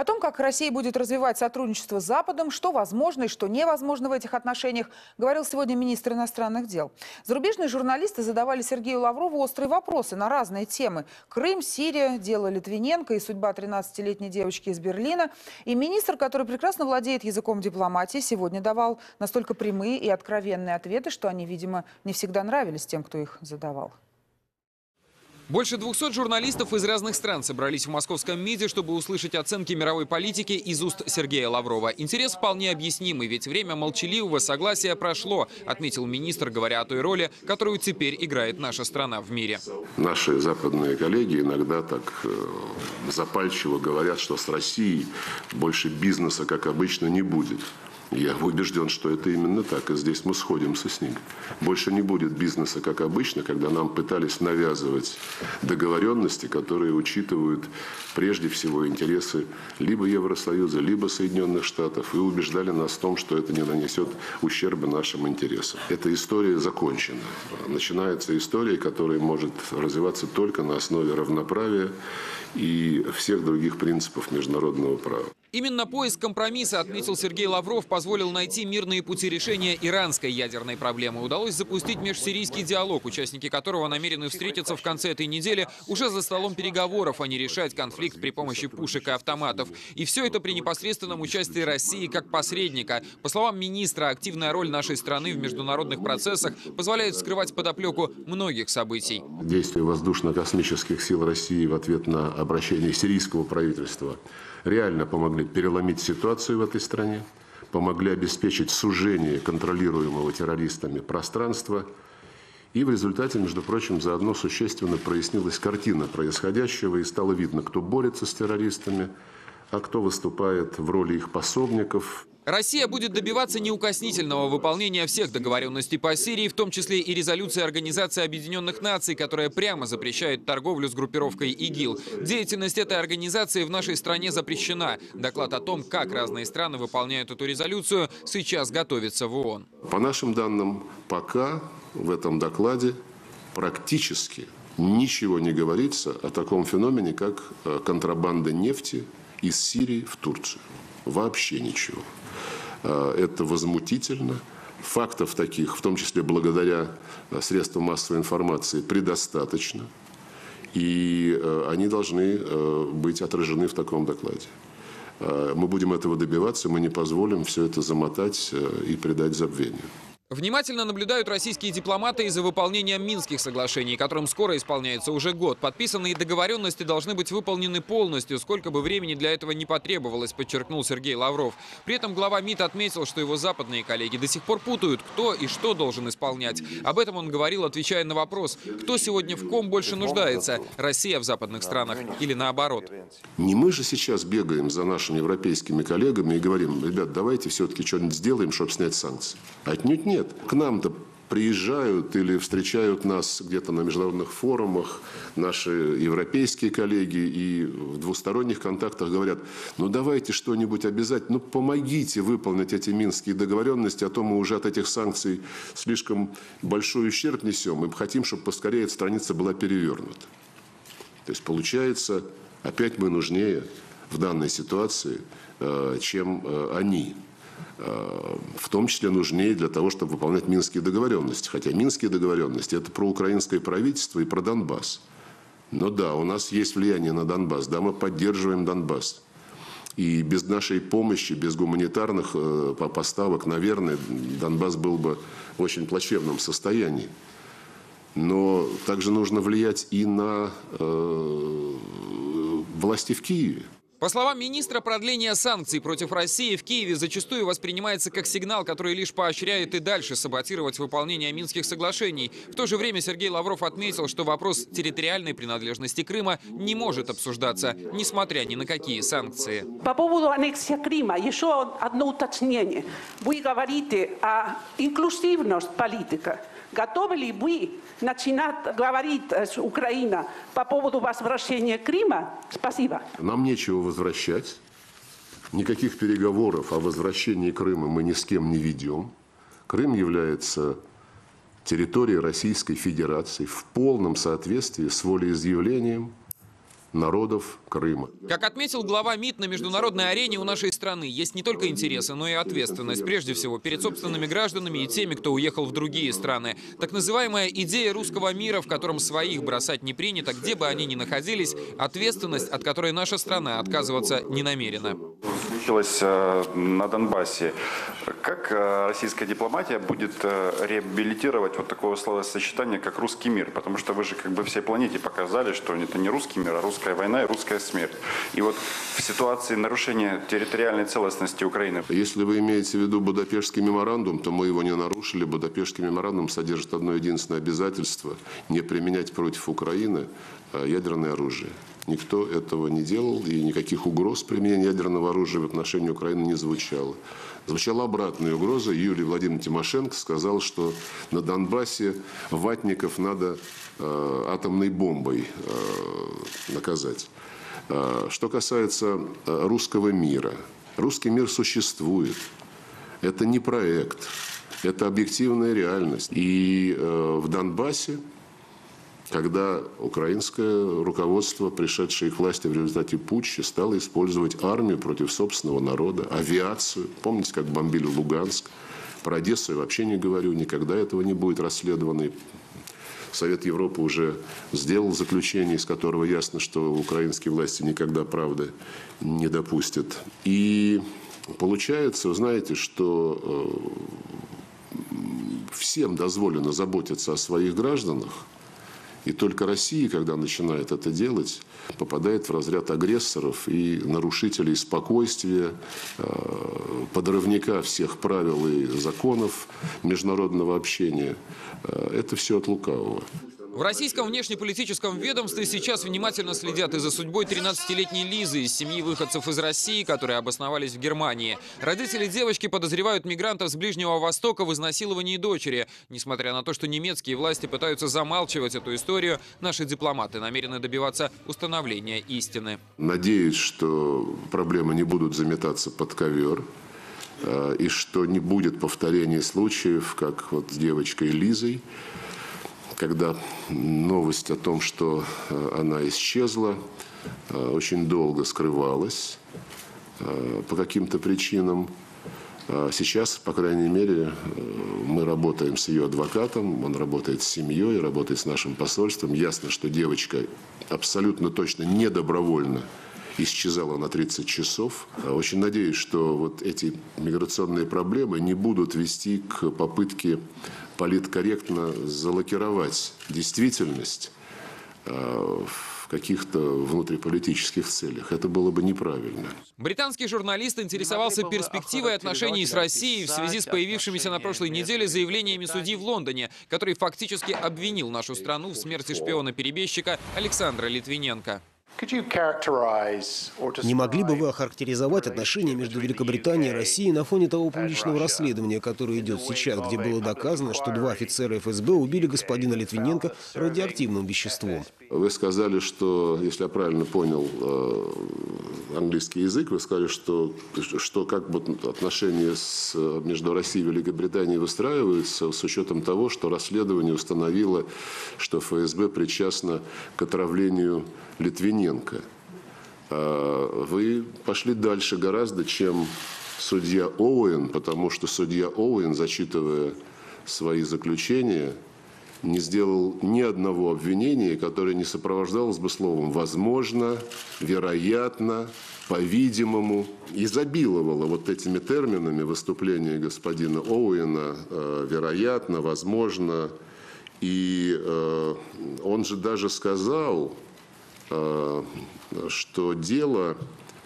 О том, как Россия будет развивать сотрудничество с Западом, что возможно и что невозможно в этих отношениях, говорил сегодня министр иностранных дел. Зарубежные журналисты задавали Сергею Лаврову острые вопросы на разные темы. Крым, Сирия, дело Литвиненко и судьба 13-летней девочки из Берлина. И министр, который прекрасно владеет языком дипломатии, сегодня давал настолько прямые и откровенные ответы, что они, видимо, не всегда нравились тем, кто их задавал. Больше 200 журналистов из разных стран собрались в московском МИДе, чтобы услышать оценки мировой политики из уст Сергея Лаврова. Интерес вполне объяснимый, ведь время молчаливого согласия прошло, отметил министр, говоря о той роли, которую теперь играет наша страна в мире. Наши западные коллеги иногда так запальчиво говорят, что с Россией больше бизнеса, как обычно, не будет. Я убежден, что это именно так, и здесь мы сходимся с ним. Больше не будет бизнеса, как обычно, когда нам пытались навязывать договоренности, которые учитывают прежде всего интересы либо Евросоюза, либо Соединенных Штатов, и убеждали нас в том, что это не нанесет ущерба нашим интересам. Эта история закончена. Начинается история, которая может развиваться только на основе равноправия и всех других принципов международного права. Именно поиск компромисса, отметил Сергей Лавров, позволил найти мирные пути решения иранской ядерной проблемы. Удалось запустить межсирийский диалог, участники которого намерены встретиться в конце этой недели уже за столом переговоров, а не решать конфликт при помощи пушек и автоматов. И все это при непосредственном участии России как посредника. По словам министра, активная роль нашей страны в международных процессах позволяет скрывать подоплеку многих событий. Действия воздушно-космических сил России в ответ на обращение сирийского правительства реально помогли переломить ситуацию в этой стране, помогли обеспечить сужение контролируемого террористами пространства. И в результате, между прочим, заодно существенно прояснилась картина происходящего, и стало видно, кто борется с террористами, а кто выступает в роли их пособников. Россия будет добиваться неукоснительного выполнения всех договоренностей по Сирии, в том числе и резолюции Организации Объединенных Наций, которая прямо запрещает торговлю с группировкой ИГИЛ. Деятельность этой организации в нашей стране запрещена. Доклад о том, как разные страны выполняют эту резолюцию, сейчас готовится в ООН. По нашим данным, пока в этом докладе практически ничего не говорится о таком феномене, как контрабанда нефти из Сирии в Турцию. Вообще ничего. Это возмутительно. Фактов таких, в том числе благодаря средствам массовой информации, предостаточно. И они должны быть отражены в таком докладе. Мы будем этого добиваться, мы не позволим все это замотать и предать забвению. Внимательно наблюдают российские дипломаты и за выполнением Минских соглашений, которым скоро исполняется уже год. Подписанные договоренности должны быть выполнены полностью, сколько бы времени для этого не потребовалось, подчеркнул Сергей Лавров. При этом глава МИД отметил, что его западные коллеги до сих пор путают, кто и что должен исполнять. Об этом он говорил, отвечая на вопрос, кто сегодня в ком больше нуждается – Россия в западных странах или наоборот. Не мы же сейчас бегаем за нашими европейскими коллегами и говорим, ребят, давайте все-таки что-нибудь сделаем, чтобы снять санкции. Отнюдь нет. К нам-то приезжают или встречают нас где-то на международных форумах наши европейские коллеги и в двусторонних контактах говорят, ну давайте что-нибудь обязательно, ну помогите выполнить эти минские договоренности, а то мы уже от этих санкций слишком большой ущерб несем и хотим, чтобы поскорее эта страница была перевернута. То есть получается, опять мы нужнее в данной ситуации, чем они. В том числе нужнее для того, чтобы выполнять Минские договоренности. Хотя Минские договоренности – это про украинское правительство и про Донбасс. Но да, у нас есть влияние на Донбасс, да, мы поддерживаем Донбасс. И без нашей помощи, без гуманитарных поставок, наверное, Донбасс был бы в очень плачевном состоянии. Но также нужно влиять и на власти в Киеве. По словам министра, продление санкций против России в Киеве зачастую воспринимается как сигнал, который лишь поощряет и дальше саботировать выполнение Минских соглашений. В то же время Сергей Лавров отметил, что вопрос территориальной принадлежности Крыма не может обсуждаться, несмотря ни на какие санкции. По поводу аннексии Крыма еще одно уточнение. Вы говорите о инклюзивности политики. Готовы ли вы начинать говорить с Украиной по поводу возвращения Крыма? Спасибо. Нам нечего возвращать. Никаких переговоров о возвращении Крыма мы ни с кем не ведем. Крым является территорией Российской Федерации в полном соответствии с волеизъявлением народов Крыма. Как отметил глава МИД, на международной арене у нашей страны есть не только интересы, но и ответственность. Прежде всего, перед собственными гражданами и теми, кто уехал в другие страны. Так называемая идея русского мира, в котором своих бросать не принято, где бы они ни находились, ответственность, от которой наша страна отказываться не намерена. Случилось на Донбассе. Как российская дипломатия будет реабилитировать вот такое словосочетание, как русский мир? Потому что вы же как бы всей планете показали, что это не русский мир, а русская война и русская смерть. И вот в ситуации нарушения территориальной целостности Украины. Если вы имеете в виду Будапештский меморандум, то мы его не нарушили. Будапештский меморандум содержит одно единственное обязательство – не применять против Украины ядерное оружие. Никто этого не делал, и никаких угроз применения ядерного оружия в отношении Украины не звучало. Звучала обратная угроза. Юлий Владимирович Тимошенко сказал, что на Донбассе ватников надо атомной бомбой наказать. Что касается русского мира. Русский мир существует. Это не проект. Это объективная реальность. И в Донбассе, когда украинское руководство, пришедшее к власти в результате путча, стало использовать армию против собственного народа, авиацию. Помните, как бомбили Луганск? Про Одессу я вообще не говорю, никогда этого не будет расследовано. Совет Европы уже сделал заключение, из которого ясно, что украинские власти никогда правды не допустят. И получается, вы знаете, что всем дозволено заботиться о своих гражданах. И только Россия, когда начинает это делать, попадает в разряд агрессоров и нарушителей спокойствия, подрывника всех правил и законов международного общения. Это все от лукавого. В российском внешнеполитическом ведомстве сейчас внимательно следят и за судьбой 13-летней Лизы из семьи выходцев из России, которые обосновались в Германии. Родители девочки подозревают мигрантов с Ближнего Востока в изнасиловании дочери. Несмотря на то, что немецкие власти пытаются замалчивать эту историю, наши дипломаты намерены добиваться установления истины. Надеюсь, что проблемы не будут заметаться под ковер. И что не будет повторения случаев, как вот с девочкой Лизой, когда новость о том, что она исчезла, очень долго скрывалась по каким-то причинам. Сейчас, по крайней мере, мы работаем с ее адвокатом, он работает с семьей, работает с нашим посольством. Ясно, что девочка абсолютно точно недобровольно исчезала на 30 часов. Очень надеюсь, что вот эти миграционные проблемы не будут вести к попытке политкорректно залокировать действительность в каких-то внутриполитических целях. Это было бы неправильно. Британский журналист интересовался перспективой отношений с Россией в связи с появившимися на прошлой неделе заявлениями судьи в Лондоне, который фактически обвинил нашу страну в смерти шпиона-перебежчика Александра Литвиненко. Не могли бы вы охарактеризовать отношения между Великобританией и Россией на фоне того публичного расследования, которое идет сейчас, где было доказано, что 2 офицера ФСБ убили господина Литвиненко радиоактивным веществом? Вы сказали, что, если я правильно понял английский язык, вы сказали, что как бы отношения между Россией и Великобританией выстраиваются с учетом того, что расследование установило, что ФСБ причастно к отравлению Литвиненко. Вы пошли дальше гораздо, чем судья Оуэн, потому что судья Оуэн, зачитывая свои заключения, не сделал ни одного обвинения, которое не сопровождалось бы словом «возможно», «вероятно», «по-видимому». Изобиловало вот этими терминами выступление господина Оуэна «вероятно», «возможно». И он же даже сказал, что дело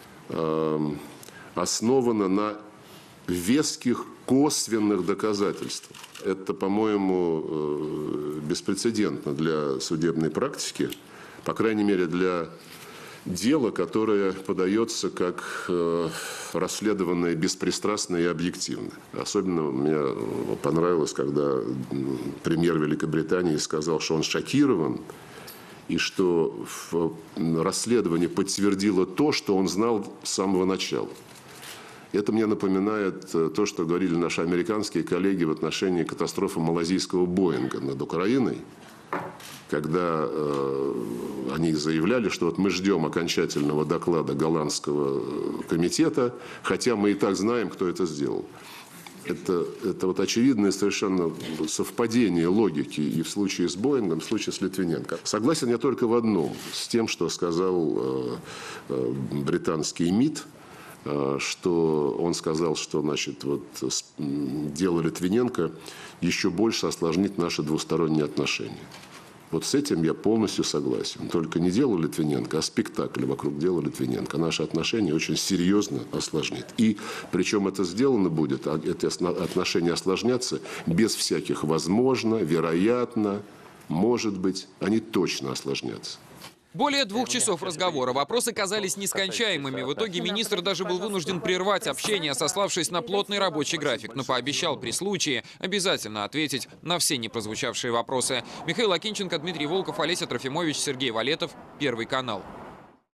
основано на веских косвенных доказательствах. Это, по-моему, беспрецедентно для судебной практики, по крайней мере, для дела, которое подается как расследованное беспристрастно и объективно. Особенно мне понравилось, когда премьер Великобритании сказал, что он шокирован, и что расследование подтвердило то, что он знал с самого начала. Это мне напоминает то, что говорили наши американские коллеги в отношении катастрофы малазийского Боинга над Украиной. когда они заявляли, что вот мы ждем окончательного доклада голландского комитета, хотя мы и так знаем, кто это сделал. Это вот очевидное совершенно совпадение логики и в случае с Боингом, и в случае с Литвиненко. Согласен я только в одном, с тем, что сказал британский МИД, что он сказал, что значит, вот, дело Литвиненко еще больше осложнит наши двусторонние отношения. Вот с этим я полностью согласен. Только не дело Литвиненко, а спектакль вокруг дела Литвиненко. Наши отношения очень серьезно осложнит. И причем это сделано будет, эти отношения осложнятся без всяких возможно, вероятно, может быть, они точно осложнятся. Более 2 часов разговора. Вопросы казались нескончаемыми. В итоге министр даже был вынужден прервать общение, сославшись на плотный рабочий график, но пообещал при случае обязательно ответить на все непрозвучавшие вопросы. Михаил Акинченко, Дмитрий Волков, Олеся Трофимович, Сергей Валетов, Первый канал.